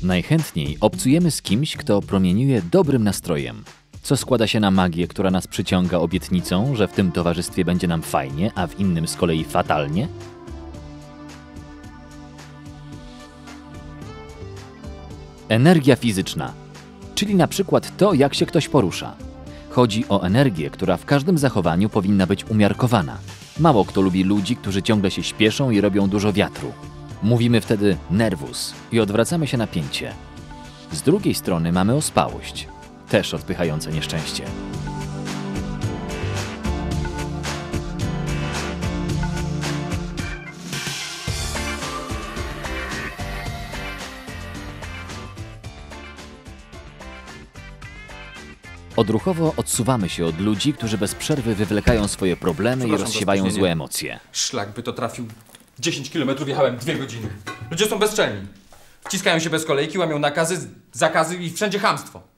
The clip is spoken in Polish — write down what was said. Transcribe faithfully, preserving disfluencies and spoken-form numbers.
Najchętniej obcujemy z kimś, kto promieniuje dobrym nastrojem, co składa się na magię, która nas przyciąga obietnicą, że w tym towarzystwie będzie nam fajnie, a w innym z kolei fatalnie. Energia fizyczna, czyli na przykład to, jak się ktoś porusza. Chodzi o energię, która w każdym zachowaniu powinna być umiarkowana. Mało kto lubi ludzi, którzy ciągle się śpieszą i robią dużo wiatru. Mówimy wtedy nervus i odwracamy się napięcie. Z drugiej strony mamy ospałość, też odpychające nieszczęście. Odruchowo odsuwamy się od ludzi, którzy bez przerwy wywlekają swoje problemy i rozsiewają złe emocje. Szlak by to trafił. dziesięć kilometrów jechałem dwie godziny. Ludzie są bezczelni. Wciskają się bez kolejki, łamią nakazy, zakazy i wszędzie chamstwo.